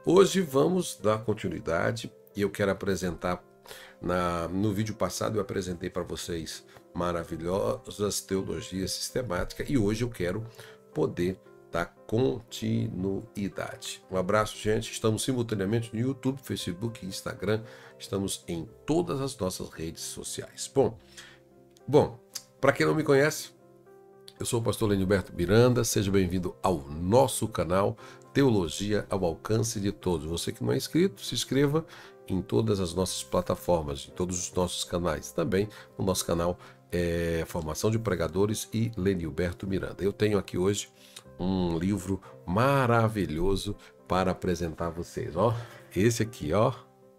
Hoje vamos dar continuidade e eu quero apresentar, no vídeo passado eu apresentei para vocês maravilhosas teologias sistemáticas e hoje eu quero poder dar continuidade. Um abraço, gente. Estamos simultaneamente no YouTube, Facebook e Instagram. Estamos em todas as nossas redes sociais. Bom, para quem não me conhece, eu sou o pastor Lenilberto Miranda, seja bem-vindo ao nosso canal Teologia ao Alcance de Todos. Você que não é inscrito, se inscreva em todas as nossas plataformas, em todos os nossos canais. Também no nosso canal Formação de Pregadores e Lenilberto Miranda. Eu tenho aqui hoje um livro maravilhoso para apresentar a vocês. Ó, esse aqui, ó.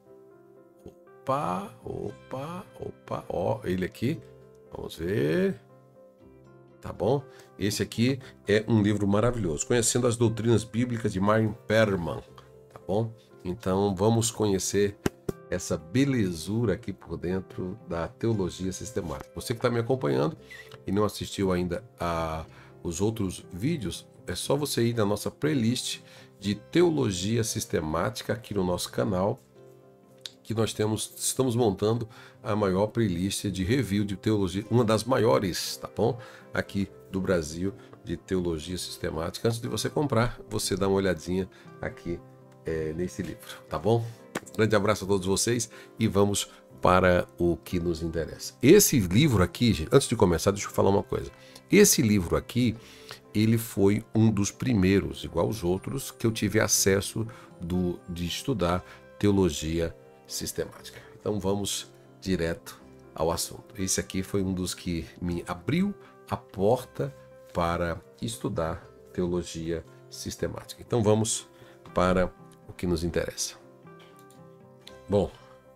Ó, ele aqui. Vamos ver. Tá bom? Esse aqui é um livro maravilhoso, Conhecendo as Doutrinas Bíblicas de Martin Perlman, tá bom? Então vamos conhecer essa belezura aqui por dentro da teologia sistemática. Você que está me acompanhando e não assistiu ainda os outros vídeos, é só você ir na nossa playlist de teologia sistemática aqui no nosso canal, que nós estamos montando a maior playlist de review de teologia, uma das maiores, tá bom? Aqui do Brasil, de teologia sistemática. Antes de você comprar, você dá uma olhadinha aqui nesse livro, tá bom? Grande abraço a todos vocês e vamos para o que nos interessa. Esse livro aqui, gente, antes de começar, deixa eu falar uma coisa. Esse livro aqui, ele foi um dos primeiros, igual os outros, que eu tive acesso de estudar teologia sistemática. Então vamos direto ao assunto. Esse aqui foi um dos que me abriu a porta para estudar teologia sistemática. Então vamos para o que nos interessa. Bom,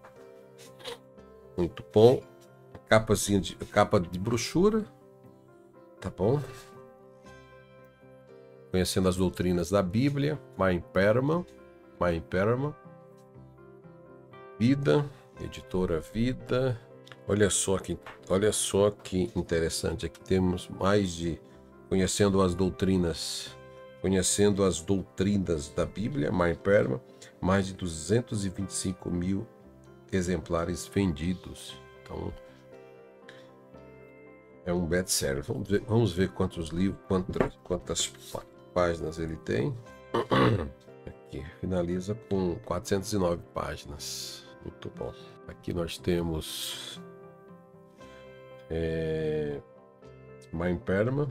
muito bom. Capa de brochura, tá bom? Conhecendo as Doutrinas da Bíblia, Martin Perlman. Vida, editora Vida. Olha só que interessante. Aqui temos mais de Conhecendo as Doutrinas da Bíblia, Martin Perlman, mais de 225 mil exemplares vendidos. Então, é um best-seller. Vamos ver quantos livros, quantas páginas ele tem. Aqui, finaliza com 409 páginas. Muito bom. Aqui nós temos Martin Perlman,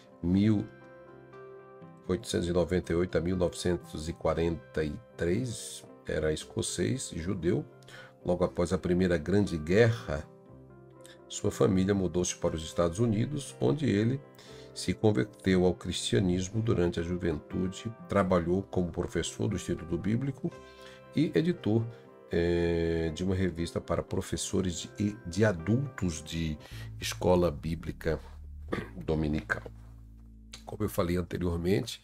1898 a 1943, era escocês e judeu. Logo após a Primeira Grande Guerra, sua família mudou-se para os Estados Unidos, onde ele se converteu ao cristianismo durante a juventude, trabalhou como professor do Instituto Bíblico e editor de uma revista para professores de adultos de escola bíblica dominical. Como eu falei anteriormente,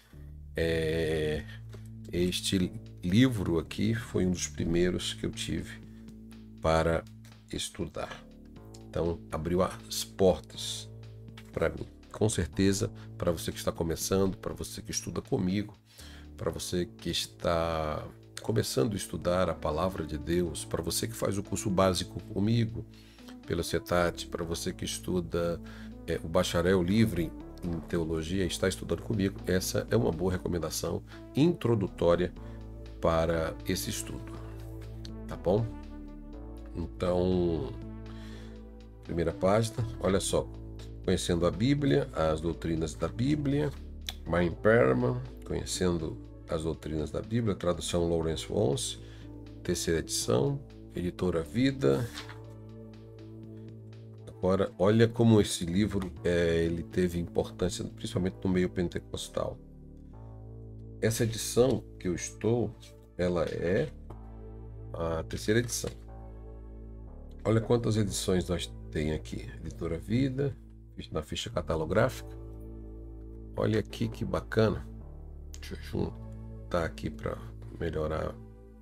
este livro aqui foi um dos primeiros que eu tive para estudar. Então, abriu as portas para mim. Com certeza, para você que está começando, para você que estuda comigo, para você que está começando a estudar a palavra de Deus, para você que faz o curso básico comigo, pelo CETAT, para você que estuda o bacharel livre em teologia e está estudando comigo, essa é uma boa recomendação introdutória para esse estudo, tá bom? Então, primeira página, olha só. Conhecendo a Bíblia, as doutrinas da Bíblia, Martin Perlman, Conhecendo as Doutrinas da Bíblia, tradução Lawrence Wons, terceira edição, editora Vida. Agora, olha como esse livro ele teve importância, principalmente no meio pentecostal. Essa edição que eu estou, ela é a terceira edição. Olha quantas edições nós temos aqui. Editora Vida, na ficha catalográfica. Olha aqui que bacana. Deixa eu juntar aqui para melhorar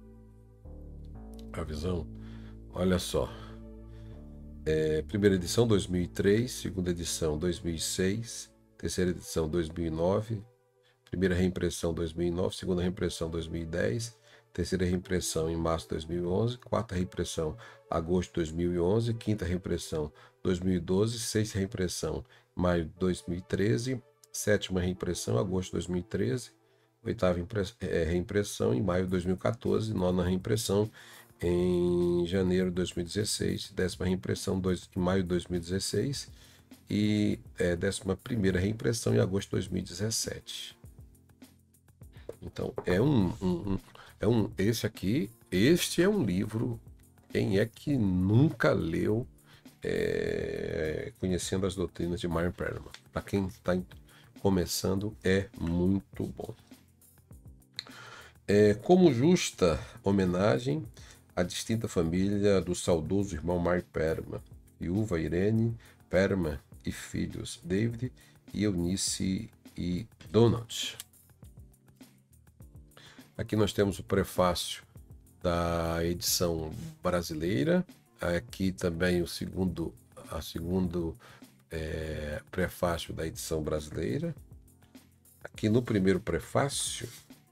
a visão. Olha só. Primeira edição 2003, segunda edição 2006, terceira edição 2009, primeira reimpressão 2009, segunda reimpressão 2010, terceira reimpressão em março de 2011, quarta reimpressão agosto de 2011, quinta reimpressão 2012, sexta reimpressão maio de 2013, sétima reimpressão agosto de 2013, oitava reimpressão em maio de 2014, nona reimpressão em janeiro de 2016, décima reimpressão em maio de 2016 e 11ª reimpressão em agosto de 2017. Então, este é um livro, quem é que nunca leu Conhecendo as Doutrinas de Myron Perelman? Para quem está começando, é muito bom. Como justa homenagem à distinta família do saudoso irmão Myron Perelman, viúva Irene Perelman e filhos David e Eunice e Donald. Aqui nós temos o prefácio da edição brasileira. Aqui também o segundo prefácio da edição brasileira. Aqui no primeiro prefácio,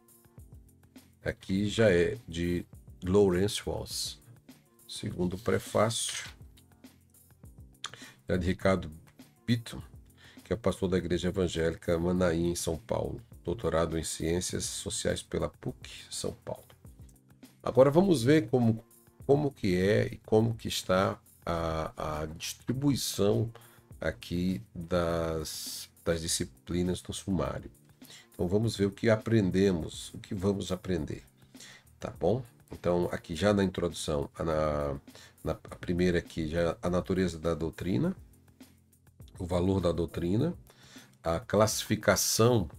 aqui já é de Lawrence Walls. Segundo prefácio é de Ricardo Bitton, que é pastor da Igreja Evangélica Manaim, em São Paulo, doutorado em Ciências Sociais pela PUC, São Paulo. Agora vamos ver como que é e como que está a distribuição aqui das disciplinas do sumário. Então vamos ver o que aprendemos, o que vamos aprender, tá bom? Então aqui já na introdução, na primeira aqui já a natureza da doutrina, o valor da doutrina, a classificação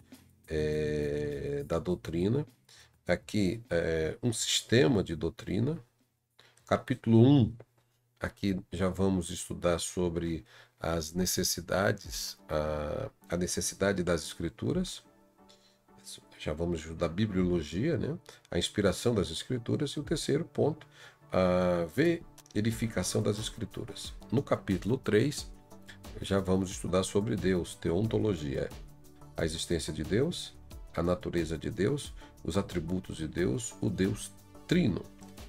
da doutrina, aqui um sistema de doutrina. Capítulo 1, aqui já vamos estudar sobre as necessidades, a necessidade das escrituras. Já vamos estudar bibliologia, né? A inspiração das escrituras. E o terceiro ponto, a verificação das escrituras. No capítulo 3, já vamos estudar sobre Deus, teontologia, a existência de Deus, a natureza de Deus, os atributos de Deus, o Deus Trino.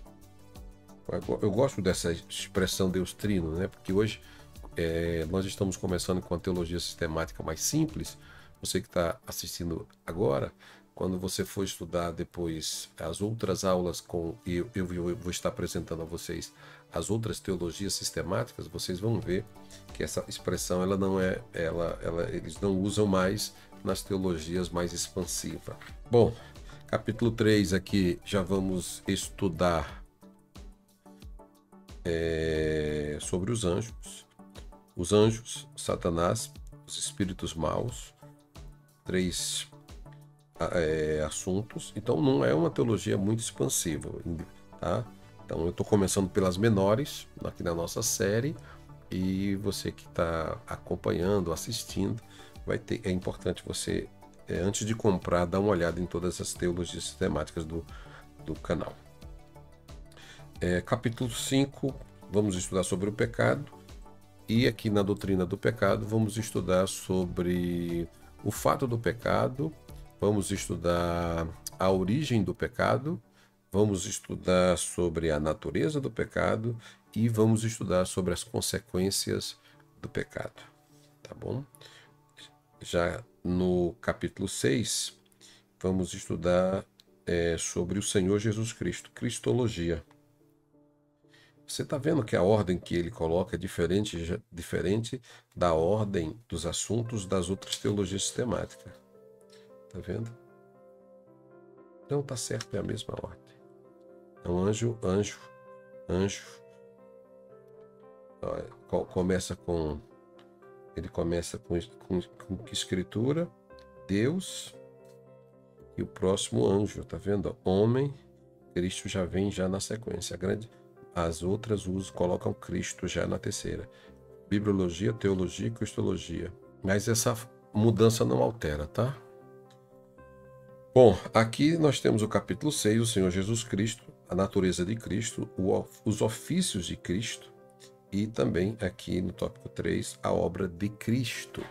Eu gosto dessa expressão Deus Trino, né? Porque hoje nós estamos começando com a teologia sistemática mais simples. Você que está assistindo agora, quando você for estudar depois as outras aulas, eu vou estar apresentando a vocês as outras teologias sistemáticas, vocês vão ver que essa expressão eles não usam mais nas teologias mais expansivas. Bom, capítulo 3 aqui já vamos estudar sobre os anjos, Satanás, os espíritos maus, 3 assuntos. Então não é uma teologia muito expansiva, tá? Então eu estou começando pelas menores aqui na nossa série, e você que está acompanhando, assistindo, é importante você, antes de comprar, dar uma olhada em todas as teologias sistemáticas do canal. Capítulo 5, vamos estudar sobre o pecado, e aqui na doutrina do pecado vamos estudar sobre o fato do pecado, vamos estudar a origem do pecado, vamos estudar sobre a natureza do pecado e vamos estudar sobre as consequências do pecado, tá bom? Já no capítulo 6, vamos estudar sobre o Senhor Jesus Cristo, Cristologia. Você está vendo que a ordem que ele coloca é diferente da ordem dos assuntos das outras teologias sistemáticas. Está vendo? Não está certo, é a mesma ordem. Então, anjo. Ele começa com que escritura? Deus e o próximo anjo, tá vendo? Homem, Cristo já vem já na sequência. As outras colocam Cristo já na terceira. Bibliologia, teologia e cristologia. Mas essa mudança não altera, tá? Bom, aqui nós temos o capítulo 6, o Senhor Jesus Cristo, a natureza de Cristo, os ofícios de Cristo, e também aqui no tópico 3, a obra de Cristo.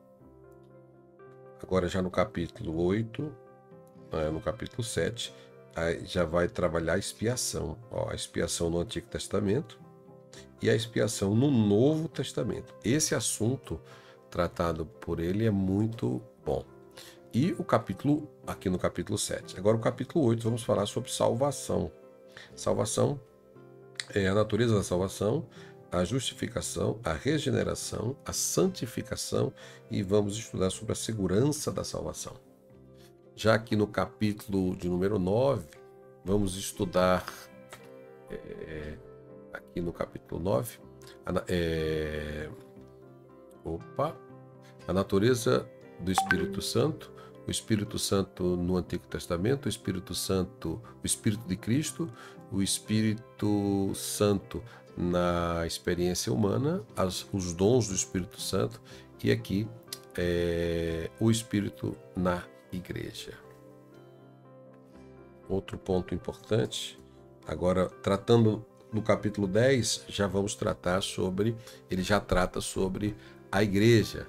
Agora já no capítulo 8, no capítulo 7, Aí já vai trabalhar a expiação. Ó, a expiação no Antigo Testamento e a expiação no Novo Testamento. Esse assunto tratado por ele é muito bom. E o capítulo, aqui no capítulo 7. Agora o capítulo 8, vamos falar sobre salvação. Salvação é a natureza da salvação, a justificação, a regeneração, a santificação e vamos estudar sobre a segurança da salvação. Já aqui no capítulo de número 9, vamos estudar, aqui no capítulo 9, a natureza do Espírito Santo, o Espírito Santo no Antigo Testamento, o Espírito Santo, o Espírito de Cristo, o Espírito Santo na experiência humana, os dons do Espírito Santo e aqui o Espírito na igreja. Outro ponto importante, agora tratando no capítulo 10, já vamos tratar sobre, ele já trata sobre a igreja,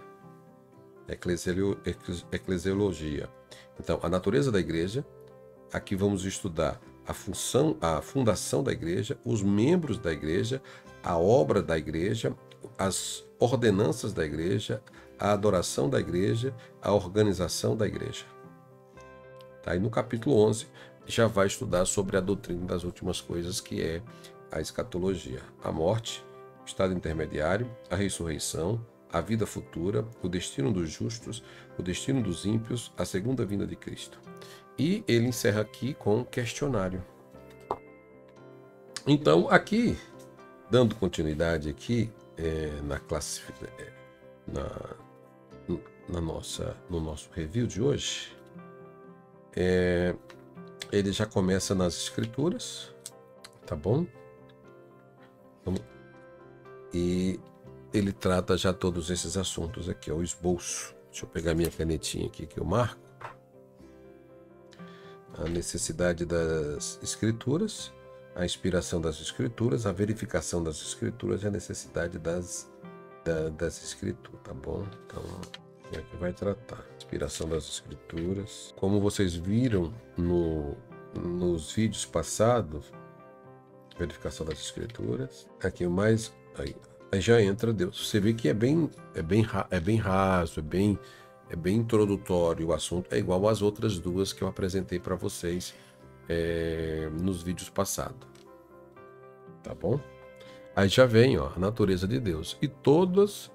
eclesiologia. Então, a natureza da igreja, aqui vamos estudar a fundação da igreja, os membros da igreja, a obra da igreja, as ordenanças da igreja, a adoração da igreja, a organização da igreja. Tá? E no capítulo 11 já vai estudar sobre a doutrina das últimas coisas, que é a escatologia, a morte, o estado intermediário, a ressurreição, a vida futura, o destino dos justos, o destino dos ímpios, a segunda vinda de Cristo. E ele encerra aqui com um questionário. Então, aqui, dando continuidade aqui no nosso review de hoje, ele já começa nas Escrituras, tá bom? E ele trata já todos esses assuntos aqui, o esboço. Deixa eu pegar minha canetinha aqui que eu marco. A necessidade das Escrituras, a inspiração das Escrituras, a verificação das Escrituras e a necessidade das Escrituras, tá bom? Então, é que vai tratar. Inspiração das Escrituras. Como vocês viram nos vídeos passados, verificação das Escrituras. Aqui mais... Aí já entra Deus. Você vê que é bem raso, é bem introdutório o assunto. É igual às outras duas que eu apresentei para vocês nos vídeos passados. Tá bom? Aí já vem, ó, a natureza de Deus. E todos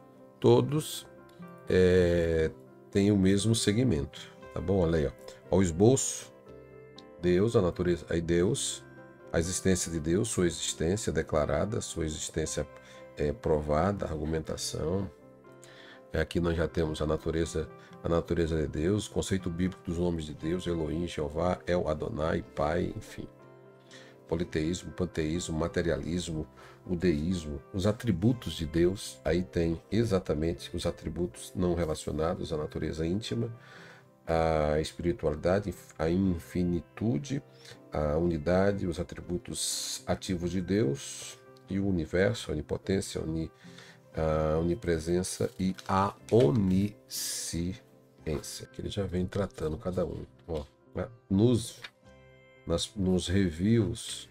têm o mesmo segmento. Tá bom? Olha aí, ó. O esboço, Deus, a natureza. Aí Deus, a existência de Deus, sua existência declarada, sua existência provada, argumentação. Aqui nós já temos a natureza de Deus, conceito bíblico dos nomes de Deus, Elohim, Jeová, El Adonai, Pai, enfim. Politeísmo, panteísmo, materialismo, o deísmo, os atributos de Deus, aí tem exatamente os atributos não relacionados à natureza íntima, a espiritualidade, a infinitude, a unidade, os atributos ativos de Deus e o universo, a onipotência, a onipresença e a onisciência, que ele já vem tratando cada um. Ó, nos reviews,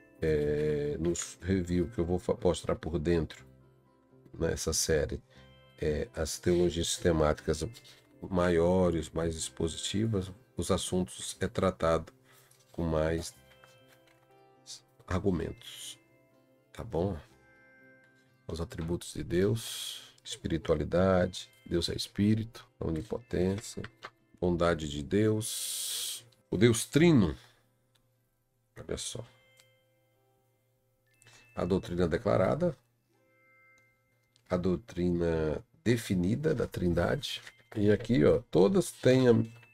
que eu vou mostrar por dentro nessa série, as teologias sistemáticas maiores, mais expositivas, os assuntos tratado com mais argumentos, tá bom? Os atributos de Deus, espiritualidade, Deus é espírito, a onipotência, bondade de Deus, o Deus Trino, olha só, a doutrina declarada, a doutrina definida da Trindade, e aqui, ó, todas têm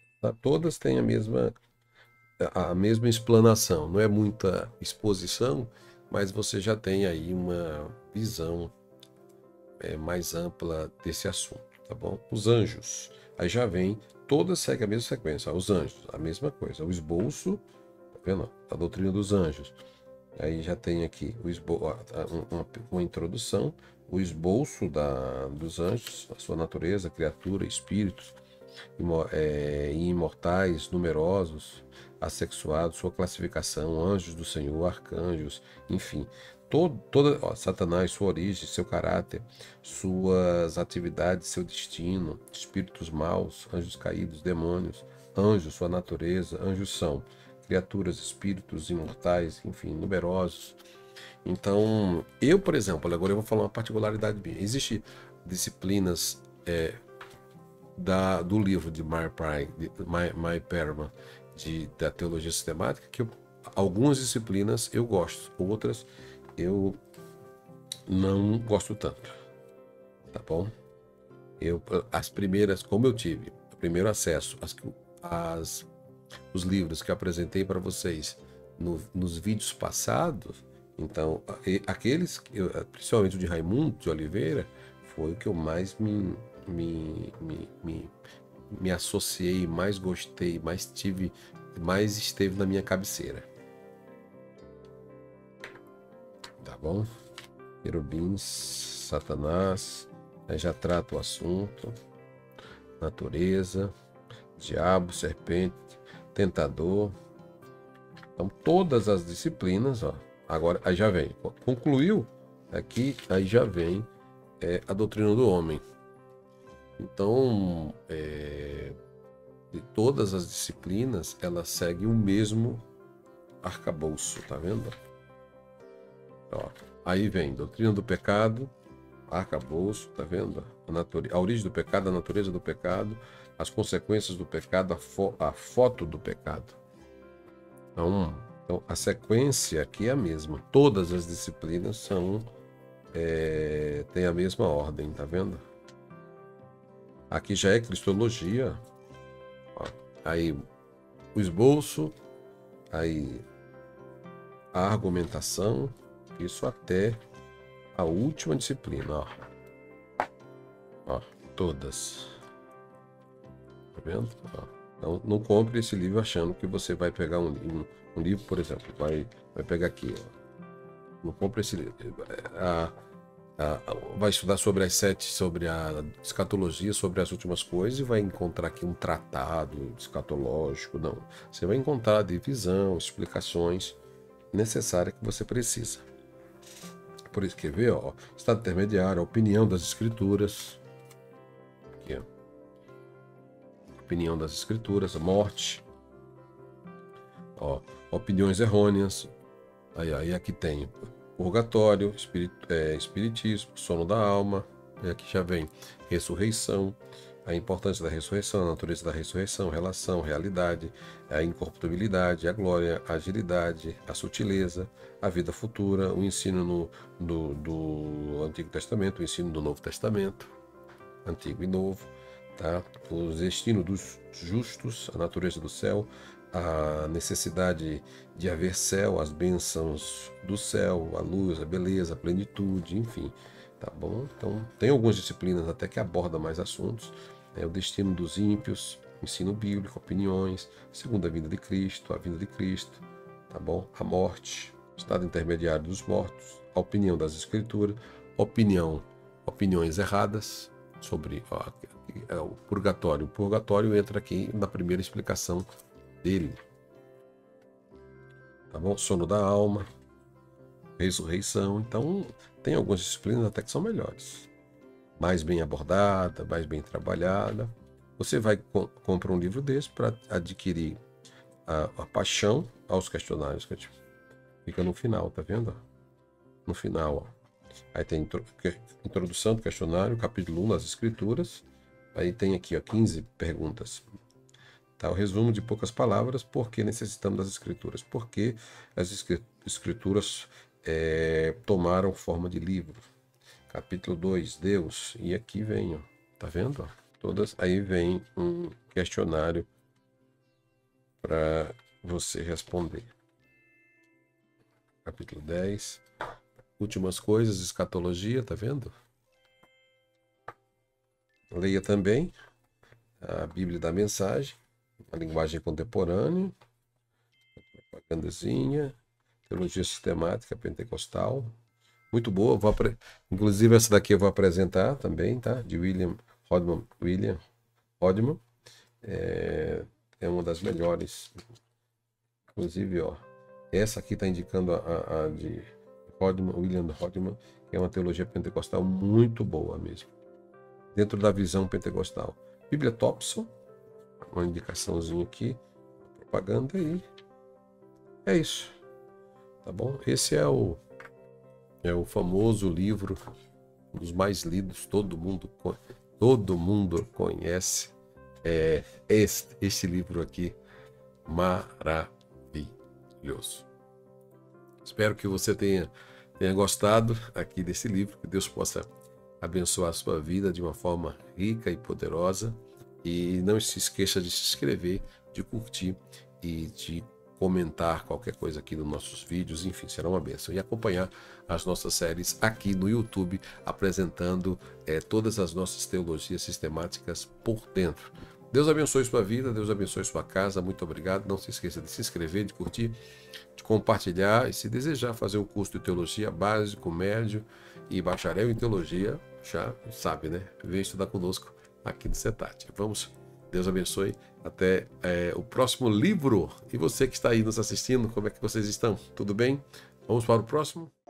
a mesma explanação, não é muita exposição, mas você já tem aí uma visão mais ampla desse assunto, tá bom? Os anjos, aí já vem, todas seguem a mesma sequência. Os anjos, a mesma coisa. O esboço, tá vendo? A doutrina dos anjos. Aí já tem aqui uma introdução, o esboço dos anjos, a sua natureza, criatura, espíritos, imortais, numerosos, assexuados, sua classificação, anjos do Senhor, arcanjos, enfim. Satanás, sua origem, seu caráter, suas atividades, seu destino, espíritos maus, anjos caídos, demônios, anjos, sua natureza. Anjos são criaturas, espíritos imortais, enfim, numerosos. Então, eu, por exemplo, agora eu vou falar uma particularidade minha. Existem disciplinas do livro de Mary Perman, da teologia sistemática, que algumas disciplinas eu gosto, outras eu não gosto tanto, tá bom? As primeiras, como eu tive o primeiro acesso os livros que eu apresentei para vocês nos vídeos passados, então aqueles, principalmente o de Raimundo de Oliveira, foi o que eu mais me associei, mais gostei, mais esteve na minha cabeceira. Tá bom? Querubins, Satanás, aí já trata o assunto, natureza, diabo, serpente, tentador. Então todas as disciplinas, ó, agora aí já vem, concluiu aqui, aí já vem a doutrina do homem. Então, de todas as disciplinas, elas seguem o mesmo arcabouço, tá vendo? Ó, aí vem doutrina do pecado, arcabouço, tá vendo? A origem do pecado, a natureza do pecado, as consequências do pecado, a foto do pecado. Então, a sequência aqui é a mesma. Todas as disciplinas têm a mesma ordem, tá vendo? Aqui já é cristologia. Ó, aí o esboço, aí a argumentação, isso até a última disciplina, ó, todas. Tá vendo? Ó, não compre esse livro achando que você vai pegar um livro, por exemplo, vai pegar aqui, ó. Não compre esse livro. Vai estudar sobre sobre a escatologia, sobre as últimas coisas, e vai encontrar aqui um tratado escatológico. Não. Você vai encontrar a divisão, explicações necessárias que você precisa. Por isso, quer ver? Ó, estado intermediário, a opinião das escrituras. Aqui, ó. Opinião das escrituras, a morte. Ó, opiniões errôneas. Aí aqui tem purgatório, espiritismo, sono da alma. E aqui já vem ressurreição, a importância da ressurreição, a natureza da ressurreição, relação, realidade, a incorruptibilidade, a glória, a agilidade, a sutileza, a vida futura, o ensino do Antigo Testamento, o ensino do Novo Testamento, Antigo e Novo, tá? O destino dos justos, a natureza do céu, a necessidade de haver céu, as bênçãos do céu, a luz, a beleza, a plenitude, enfim, tá bom? Então, tem algumas disciplinas até que abordam mais assuntos, o destino dos ímpios, ensino bíblico, opiniões, segunda vinda de Cristo, a vinda de Cristo, tá bom? A morte, estado intermediário dos mortos, a opinião das escrituras, opiniões erradas sobre o purgatório. O purgatório entra aqui na primeira explicação dele, tá bom? Sono da alma, ressurreição. Então tem algumas disciplinas até que são melhores, mais bem abordada, mais bem trabalhada. Você vai comprar um livro desse para adquirir a paixão aos questionários que fica no final, tá vendo? No final, ó. Aí tem introdução do questionário, capítulo 1 das escrituras. Aí tem aqui, ó, 15 perguntas. Tá, o resumo de poucas palavras: por que necessitamos das escrituras? Porque as escrituras tomaram forma de livro. Capítulo 2, Deus. E aqui vem, ó, tá vendo? Todas. Aí vem um questionário para você responder. Capítulo 10. Últimas coisas, escatologia, tá vendo? Leia também a Bíblia da Mensagem, a linguagem contemporânea, propagandazinha, teologia sistemática pentecostal, muito boa. Inclusive essa daqui eu vou apresentar também, tá? De William Hodgman. É uma das melhores Inclusive, ó, essa aqui está indicando a de Hodman, William Hodman, que é uma teologia pentecostal muito boa mesmo, dentro da visão pentecostal. Bíblia Thompson, uma indicaçãozinha aqui, propaganda aí. É isso, tá bom? Esse é o famoso livro, um dos mais lidos, todo mundo conhece. Este livro aqui, maravilhoso. Espero que você tenha gostado aqui desse livro, que Deus possa abençoar a sua vida de uma forma rica e poderosa. E não se esqueça de se inscrever, de curtir e de comentar qualquer coisa aqui nos nossos vídeos, enfim, será uma bênção. E acompanhar as nossas séries aqui no YouTube, apresentando todas as nossas teologias sistemáticas por dentro. Deus abençoe sua vida, Deus abençoe sua casa, muito obrigado. Não se esqueça de se inscrever, de curtir, de compartilhar e, se desejar fazer um curso de teologia básico, médio e bacharel em teologia, já sabe, né? Vem estudar conosco aqui no CETAT. Vamos, Deus abençoe, até o próximo livro. E você que está aí nos assistindo, como é que vocês estão? Tudo bem? Vamos para o próximo?